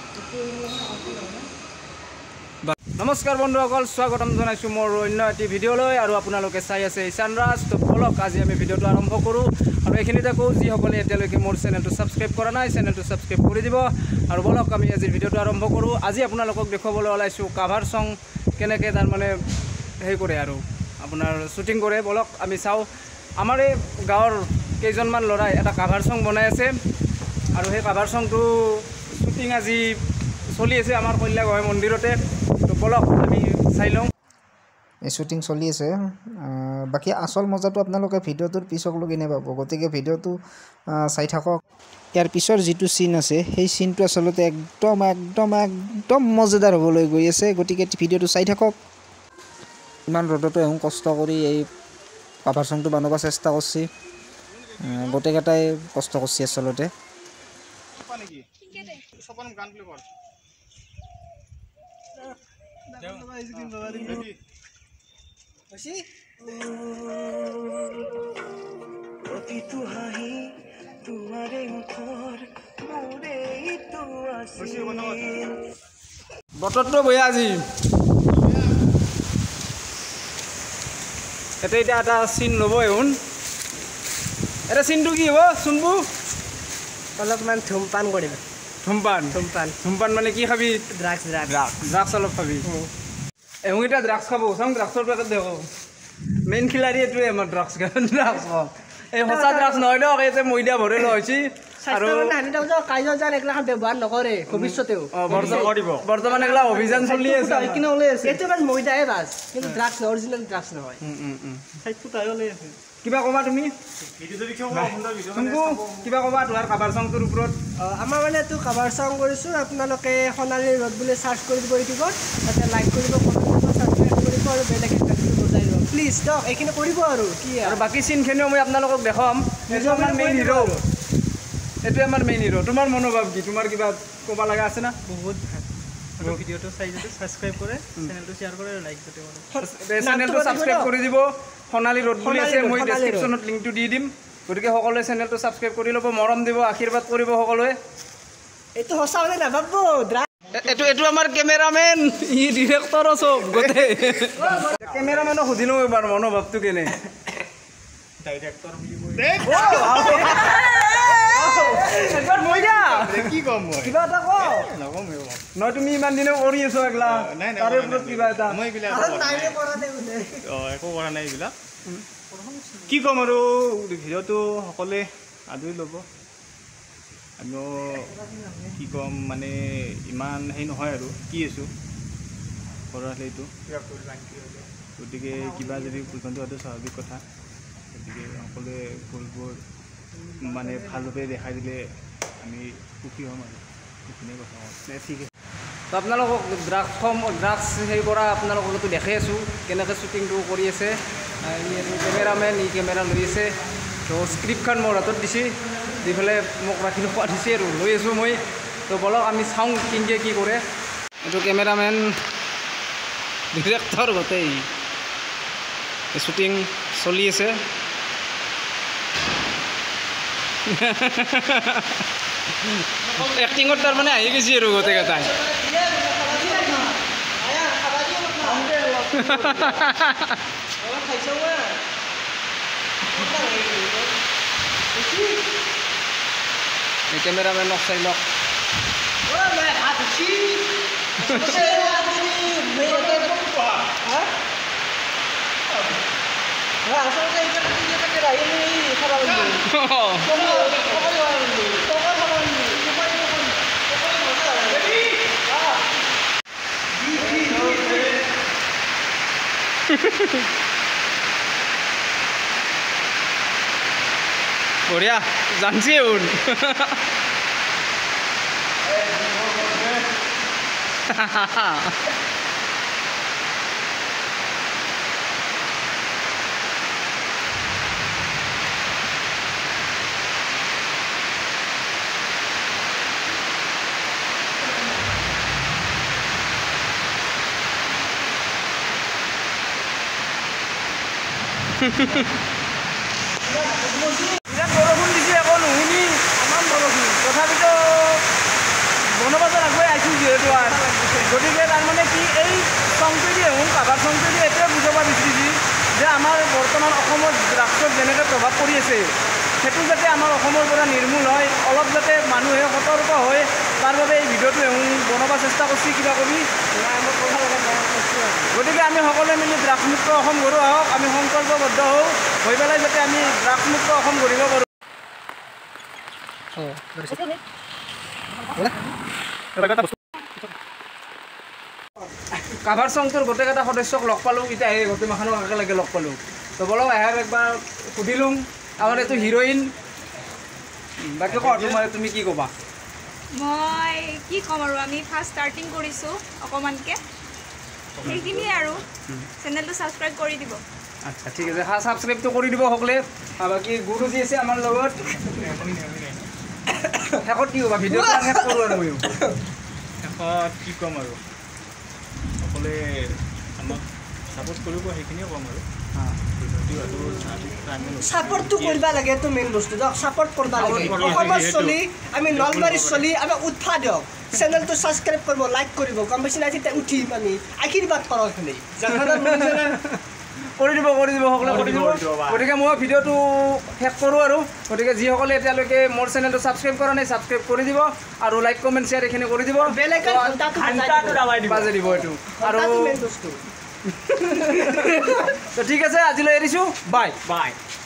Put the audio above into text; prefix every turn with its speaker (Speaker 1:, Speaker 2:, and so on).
Speaker 1: নমস্কাৰ বন্ধুসকল, স্বাগতম জনাইছোঁ মোৰ অন্য এটি ভিডিঅ'লৈ। আৰু আপোনালোকে চাই আছে ঈশান ৰাজ। তো বলক আজি আমি ভিডিঅ'টো আৰম্ভ কৰোঁ। আৰু এইখিনিতে কওঁ, যিসকলে এতিয়ালৈকে মোৰ চেনেলটো ছাবস্ক্ৰাইব কৰা নাই, চেনেলটো ছাবস্ক্ৰাইব কৰি দিব। আৰু বলক আমি আজিৰ ভিডিঅ'টো আৰম্ভ কৰোঁ। আজি আপোনালোকক দেখুৱাবলৈ ওলাইছোঁ কাভাৰ চং কেনেকৈ তাৰমানে হেৰি কৰে আৰু আপোনাৰ শ্বুটিং কৰে। বলক আমি চাওঁ। আমাৰ এই গাঁৱৰ কেইজনমান ল'ৰাই এটা কাভাৰ চং বনাই আছে। আৰু সেই কাভাৰ চংটো শ্বুটিং আজি চলি আছে আমাৰ কল্যাগড় মন্দিৰতে। তো বলক আমি চাই লওঁ।
Speaker 2: এই শ্বুটিং চলি আছে। বাকী আচল মজাটো আপোনালোকে ভিডিঅ'টোৰ পিছকলৈকে পাব, গতিকে ভিডিঅ'টো চাই থাকক। ইয়াৰ পিছৰ যিটো চিন আছে, সেই চিনটো আচলতে একদম মজাদাৰ হ'বলৈ গৈ আছে, গতিকে ভিডিঅ'টো চাই থাকক। ইমান ৰ'দতো এওঁ কষ্ট কৰি এই কাভাৰ চংটো বনাব চেষ্টা কৰিছে। গোটেইকেইটাই কষ্ট কৰিছে আচলতে।
Speaker 1: বতৰটো বেয়া আজি। এতিয়া এটা চিন ল'ব এওঁ। এটা চিনটো কি হ'ব চুম্বু?
Speaker 3: অলপমান ধূমপান কৰিম।
Speaker 1: ধূমপান মানে কি খাবি? ড্ৰাগছ অলপ খাবি। এওঁ এতিয়া ড্ৰাগছ খাব। চাওঁ ড্ৰাগছৰ পেকেট দেখো। মেইন খিলাৰী এইটোৱে আমাৰ ড্ৰাগছ খাওঁ। এই সঁচা ড্ৰাগছ নহয় দিয়ক, এই যে ময়দা ভৰাই লোৱা হৈছে। আৰু
Speaker 3: ব্যৱহাৰ নকৰে ভৱিষ্যতেও।
Speaker 1: বৰ্তমান এইগিলা অভিযান চলি আছে।
Speaker 3: ময়দাহে বাছ, কিন্তু ড্ৰাগছ অৰিজিনেল ড্ৰাগছ নহয়।
Speaker 1: কিবা ক'বা তুমি? কিবা ক'বা তোমাৰ কাভাৰ চংটোৰ ওপৰত?
Speaker 3: আমাৰ মানে এইটো কাভাৰ চং কৰিছোঁ। আপোনালোকে সোণালী ৰ'দ বুলি চাৰ্চ কৰি দিব ইউটিউবত, তাতে লাইক কৰিব, কমেণ্ট কৰিব, ছাবস্ক্ৰাইব কৰিব আৰু বেলেগ এণ্টাৰভিউ বজাই দিব প্লিজ। দিয়ক এইখিনি কৰিব আৰু কি
Speaker 1: আৰু বাকী চিনখিনিও মই আপোনালোকক দেখাম। এইটো আমাৰ মেইন হিৰো, এইটোৱে আমাৰ মেইন হিৰো। তোমাৰ মনোভাৱ কি? তোমাৰ কিবা ক'ব লগা আছে না?
Speaker 3: বহুত ভাল। আৰু ভিডিঅ'টো চাই যদি ছাবস্ক্ৰাইব কৰে, চেনেলটো শ্বেয়াৰ কৰে আৰু লাইক যাতে কৰে।
Speaker 1: চেনেলটো ছাবস্ক্ৰাইব কৰি দিব। সোণালী ৰ'দ বুলি আছে, মই ডেছক্ৰিপশ্যনত লিংকটো দি দিম। গতিকে সকলোৱে চেনেলটো ছাবস্ক্ৰাইব কৰি ল'ব, মৰম দিব, আশীৰ্বাদ কৰিব সকলোৱে।
Speaker 3: এইটো সঁচা বুলি নাভাবিব।
Speaker 1: এইটো আমাৰ কেমেৰামেন, ই ডিৰেক্টৰো চব গোটেই। কেমেৰামেনক সুধি লওঁ এবাৰ মনোভাৱটো কেনে। নহয় তুমি ইমান দিনে কৰি আছো এগলা, তাৰে ওপৰত কিবা এটা
Speaker 4: একো কৰা নাই এইবিলাক। কি ক'ম আৰু ভিডিঅ'টো সকলোৱে আদৰি ল'ব। আমিও কি ক'ম মানে ইমান হেৰি নহয় আৰু কি আছোঁ কৰা সেইটো। গতিকে কিবা যদি ভুলভ্ৰান্তি হোৱাটো স্বাভাৱিক কথা। গতিকে সকলোৱে ভুলবোৰ মানে ভালভাৱে দেখাই দিলে আমি সুখী হ'ম আৰু সেইখিনিয়ে কথা। ঠিক আছে।
Speaker 1: তো আপোনালোকক ড্ৰাগছ হেৰি কৰা আপোনালোককতো দেখাই আছোঁ কেনেকৈ শ্বুটিংটো কৰি আছে। কেমেৰামেন ই কেমেৰা লৈ আছে। তো স্ক্ৰিপ্টখন মোৰ হাতত দিছে, দি পেলাই মোক ৰাখি খোৱা দিছে আৰু লৈ আছোঁ মই। তো বলক আমি চাওঁ কিনকে কি কৰে। এইটো কেমেৰামেন, ডিৰেক্টৰ গোটেই। শ্বুটিং চলি আছে। এক্টিঙত তাৰমানে আহি গৈছে আৰু গোটেইকেইটাই। এই কেমেৰামেনক চাই লওক। বঢ়িয়া জানছি উন। বিৰাট বৰষুণ দিছে, আকৌ নুশুনি ইমান বৰষুণ। তথাপিতো বনবাজাৰ আগুৱাই আহিছে। ভিডিঅ'টো আৰু গতিকে তাৰমানে কি এই সংটোদি কাভাৰ সংটোদি এইটোৱে বুজাব বিচাৰিছে যে আমাৰ বৰ্তমান অসমত ড্ৰাগছৰ যেনেকৈ প্ৰভাৱ পৰি আছে সেইটো যাতে আমাৰ অসমৰ পৰা নিৰ্মূল হয় অলপ যাতে মানুহে সতৰ্ক হয় তাৰ বাবে এই ভিডিঅ'টো বনাব চেষ্টা কৰিছে কিবা কৰি গতিকে আমি সকলোৱে মিলি ড্ৰাগছমুক্ত অসম গঢ়ো আহক আমি সংকল্পবদ্ধ হওঁ হৈ পেলাই যাতে আমি ড্ৰাগছমুক্ত অসম গঢ়িব পাৰোঁ কাভাৰ সংটোৰ গোটেইকেইটা সদস্যক লগ পালোঁ এতিয়া এই গোটেই মাখনক একেলগে লগ পালোঁ তো বলক আহে একবাৰ সুধিলোঁ আমাৰ এইটো হিৰইন বাকী তোমাৰ তুমি কি ক'বা
Speaker 5: মই কি ক'ম আৰু আমি ফাৰ্ষ্ট ষ্টাৰ্টিং কৰিছোঁ অকণমানকৈ সেইখিনিয়ে আৰু চেনেলটো ছাবস্ক্ৰাইব কৰি দিব
Speaker 1: আচ্ছা ঠিক আছে ছাবস্ক্ৰাইবটো কৰি দিব সকলোৱে বাকী গুৰুজী আছে আমাৰ লগত শেষত কি ক'বা ভিডিঅ'টো শেষ কৰোঁ আৰু ময়ো
Speaker 4: শেষত কি ক'ম আৰু সকলোৱে আমাক ছাপোৰ্ট কৰিব সেইখিনিয়ে ক'ম আৰু
Speaker 3: ছাপোৰ্টটো কৰিব লাগে এইটো মেইন বস্তু দিয়ক ছাপোৰ্ট কৰিব লাগে অসমৰ চলি আমি নলবাৰীৰ চলি আমি উৎসাহ দিয়ক চেনেলটো ছাবস্ক্ৰাইব কৰিব লাইক কৰিব গম পাইছে নাই তেতিয়া উঠিম আমি আশীৰ্বাদ কৰক আপুনি
Speaker 1: কৰি দিব সকলোৱে কৰি দিব গতিকে মই ভিডিঅ'টো শেষ কৰোঁ আৰু গতিকে যিসকলে এতিয়ালৈকে মোৰ চেনেলটো ছাবস্ক্ৰাইব কৰা নাই ছাবস্ক্ৰাইব কৰি দিব আৰু লাইক কমেণ্ট শ্বেয়াৰ এইখিনি কৰি দিব বাজে দিব এইটো আৰু
Speaker 3: মেইন বস্তু
Speaker 1: তো ঠিক আছে আজিলৈ এৰিছোঁ বাই